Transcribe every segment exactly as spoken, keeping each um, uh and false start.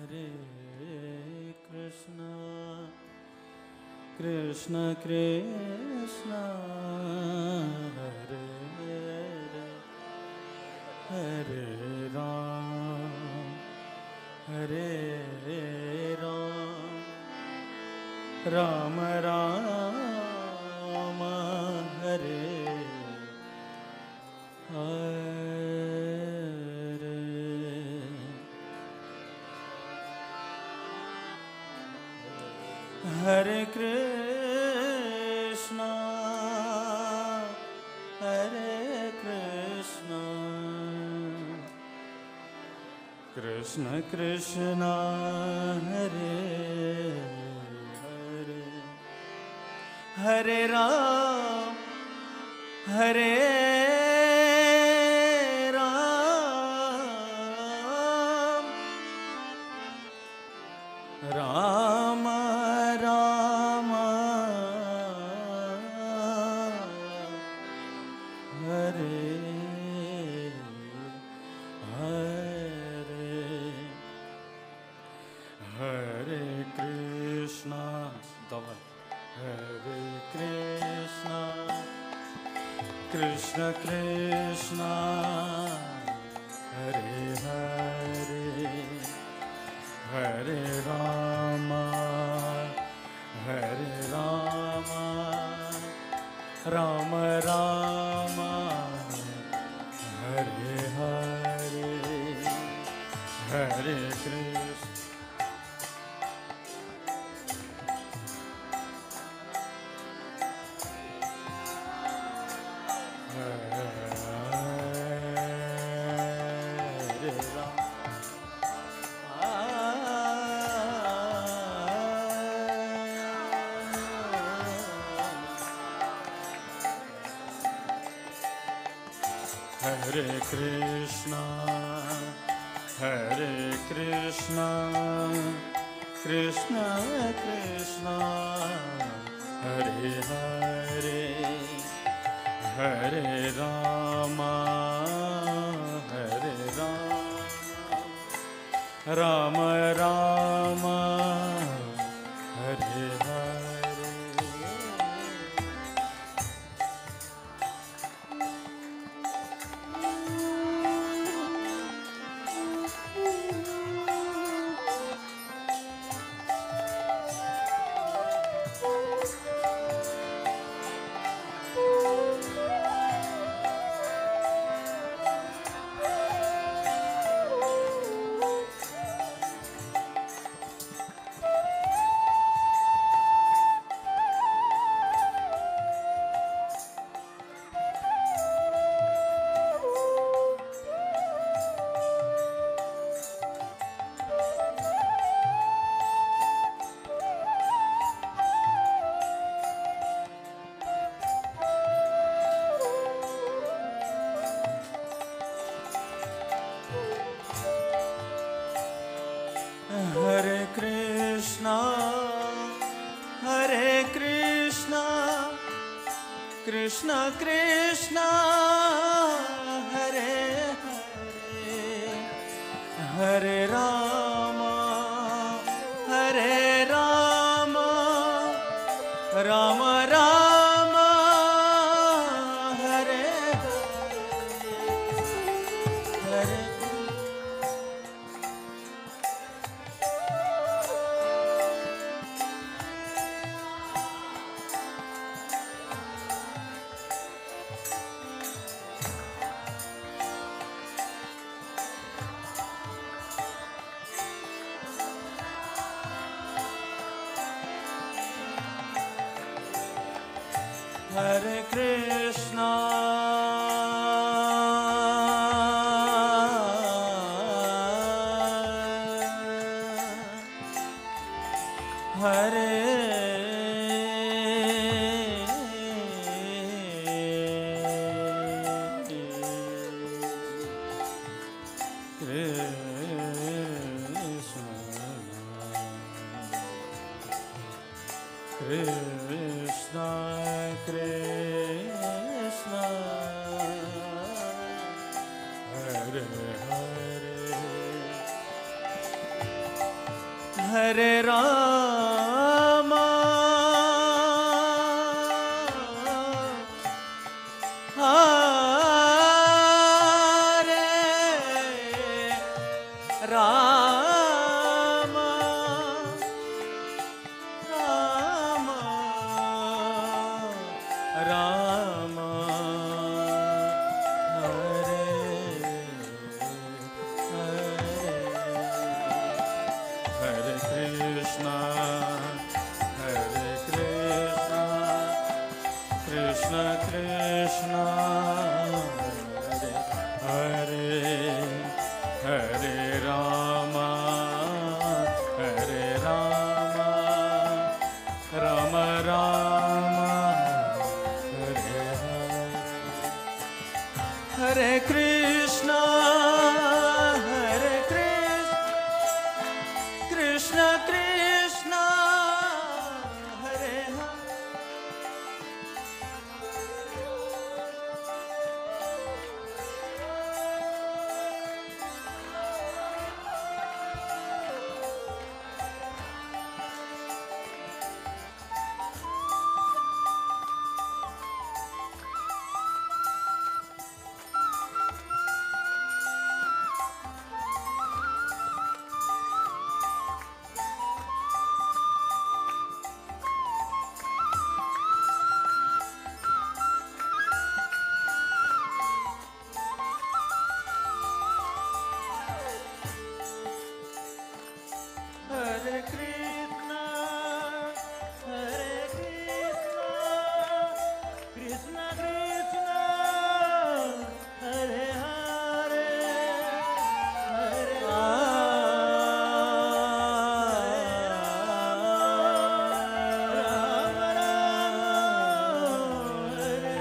Hare Krishna, Krishna Krishna, Hare Hare, Hare Ram, Hare Ram, Ram Ram, Hare Hare. Hare Krishna, Hare Krishna, Krishna Krishna, Hare Hare, Hare Ram, Hare Ram, Ram Krishna Krishna, Hare Hare, Hare Rama, Hare Rama, Rama Rama, Hare Hare, Hare Krishna. Hare Krishna, Hare Krishna, Krishna Krishna, Hare Hare, Hare Rama, Hare Rama, Rama Rama, Hare Hare. Hare Krishna, Hare Krishna, Krishna Krishna, Hare Hare, Hare Rama, Hare Rama, Rama Rama, Hare Hare, Hare Hare Krishna, Hare Krishna, Krishna, Hare Hare, Hare Rama, Hare Rama, Rama, Rama, Hare Hare, Hare Krishna, Hare Krishna, Krishna Krishna, Hare Hare, Hare Rama, Hare Rama, Rama Rama, Hare Hare, Hare Krishna, Hare Krishna, Krishna Krishna, Hare Hare. Hare Krishna, Hare Krishna, Krishna Krishna, Hare Hare, Hare Rama, Rama, Hare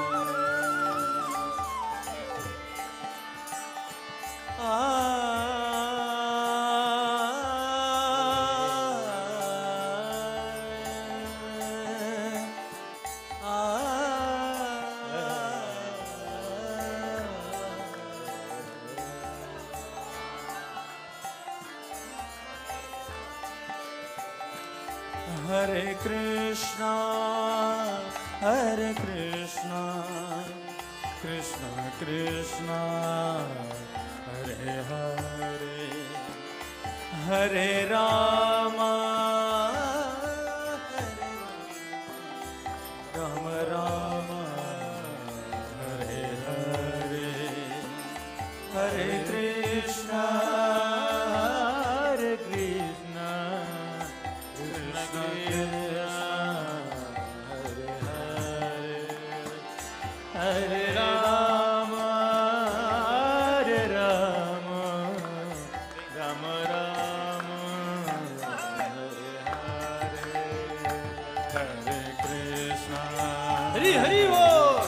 Hare Krishna, Hare Krishna, Krishna Krishna, Hare Hare, Hare Rama, Rama Rama, Hare Hare, Hare Krishna, Hare Krishna, Krishna Krishna, Hare Hare, Hare Rama, Hare Rama, Rama Rama, Hare Hare, Hare Krishna, Hari Hari Bo,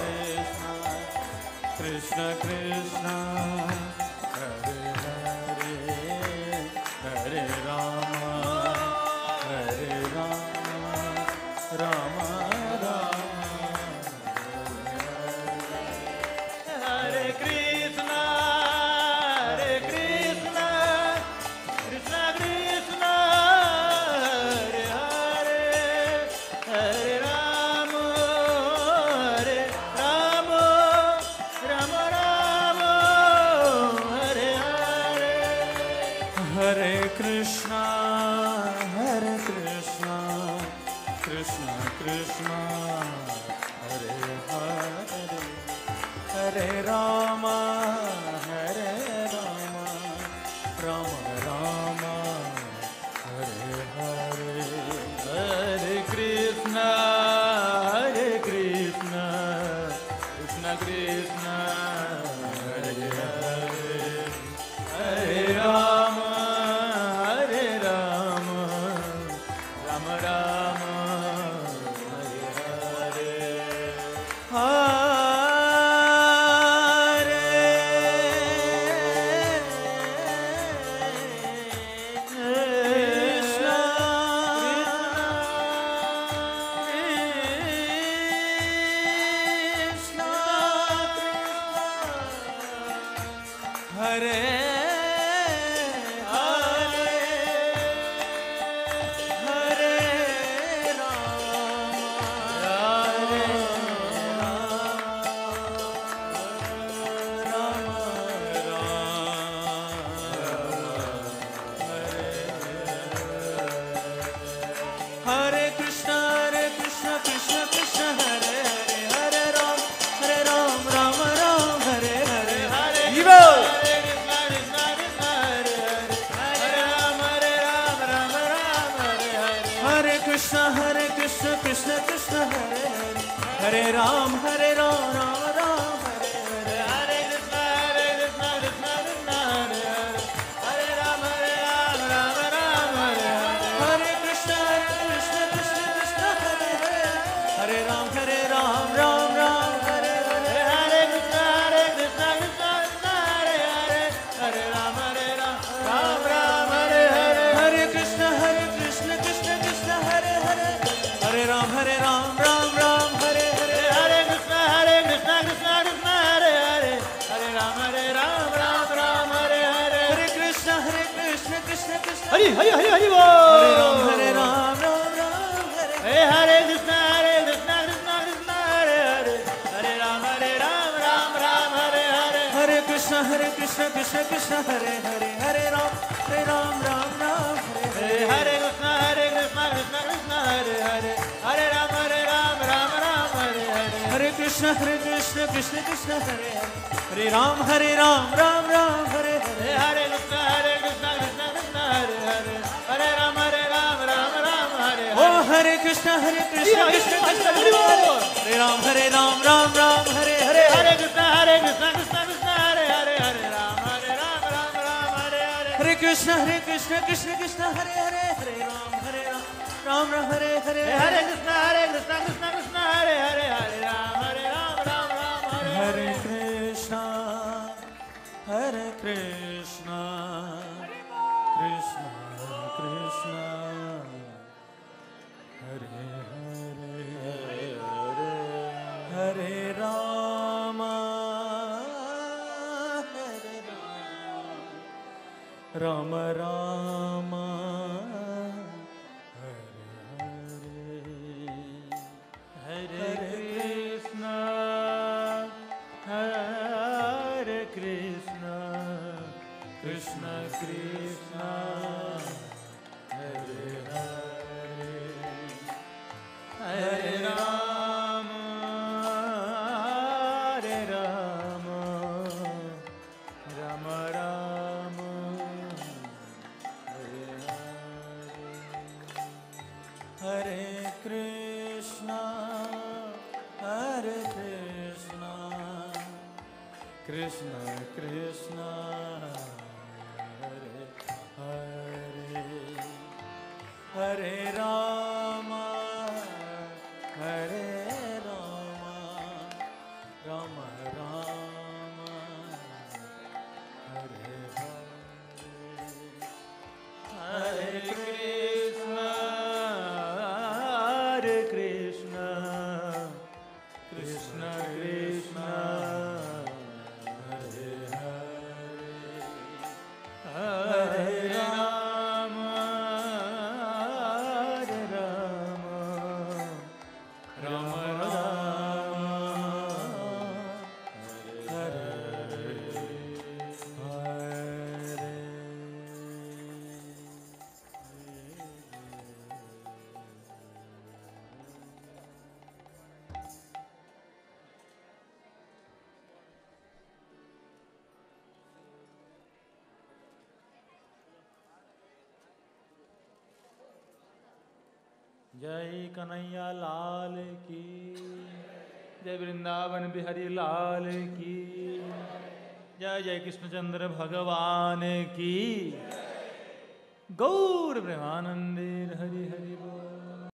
Krishna Krishna, Hare Hare, Hare Rama, Hare Rama, Rama Rama, Hare Krishna, Hare Krishna, Krishna Krishna, Hare Hare, Hare Rama, Hare Rama, Rama Rama, Hare Hare, Hare Krishna, Hare Krishna, Krishna Krishna, Hare Hare, Hare Rama, Hare Rama, Rama Rama, Hare Hare, Hare Krishna, Hare Krishna, Krishna Krishna, Hare Hare, Hare Rama, Hare Rama, Rama Rama, Hare Hare, Hare Krishna, Krishna Hare Krishna Krishna Krishna Hare Hare Hare Ram Hare Ram Ram Ram Hare Hare Hare Krishna Hare Krishna Krishna Krishna Hare Hare Hare Ram Hare Ram Ram Ram Hare Hare Hare Krishna Hare Krishna Krishna Krishna Hare Hare Hare Ram Hare Ram Ram Ram Hare Hare Hare Krishna Hare Krishna Krishna Krishna Hare Hare Hare Ram Hare Ram Ram Ram Hare Hare Hare Krishna Hare Krishna Krishna Krishna Hare Hare Hare Ram Hare Ram Ram Ram Hare Hare Hare Krishna Hare Krishna Krishna Krishna Hare Hare Hare Ram Hare Ram Ram Ram Hare Hare Hare Krishna Hare Krishna Krishna Krishna Hari Hari Hari Hari Hare Ram Bol Hare Ram Ram Ram Hare Hey Hare Krishna Hare Krishna Krishna Krishna Hare Hare Hare Ram Hare Ram Ram Ram Hare Hare Hare Krishna Hare Krishna Krishna Krishna Hare Hare Hare Ram Hare Ram Ram Ram Hare Hey Hare Hare Krishna Hare Krishna Krishna Krishna Hare Hare Hare Ram Hare Ram Ram Ram Hare Hare Hare Krishna Hare Krishna Krishna Krishna Hare Hare Hare Ram Hare Ram Ram Ram Hare Hare Hey Hare Krishna Hare Krishna Krishna Krishna Hare Hare Hare Ram Hare Ram Ram Ram Hare Hare Oh Hare Krishna Hare Krishna Krishna Krishna Hare Hare Hare Ram Hare Ram Ram Ram Hare Hare Hare Krishna Hare Krishna Krishna Krishna Hare Hare Hare Ram Hare Ram Ram Ram Hare Hare Hare Krishna Hare Krishna Krishna Krishna Hare Hare Hare Ram Hare Ram Ram Ram Hare Hare Hey Hare Krishna Hare Krishna Krishna Krishna Hare Hare Hare Ram Hare Ram Ram Ram Hare Hare Krishna Hare Krishna Krishna Krishna Hare Hare Hare Rama Hare Rama Rama Rama Hare Hare Hare Krishna Hare Krishna Krishna Krishna Hare Hare Hare Rama Hare Rama Rama Rama Hare Hare Hare Krishna Hare Krishna Krishna Krishna Hare Hare Hare Rama Hare Rama Rama Rama Hare Hare Hare Krishna Hare Krishna Krishna Krishna Hare Hare Hare Rama Hare Rama Rama Rama Hare जय कन्हैया लाल की जय वृंदावन बिहारी लाल की जय जय कृष्णचंद्र भगवान की गौर प्रेमानंदे हरि हरि बोल।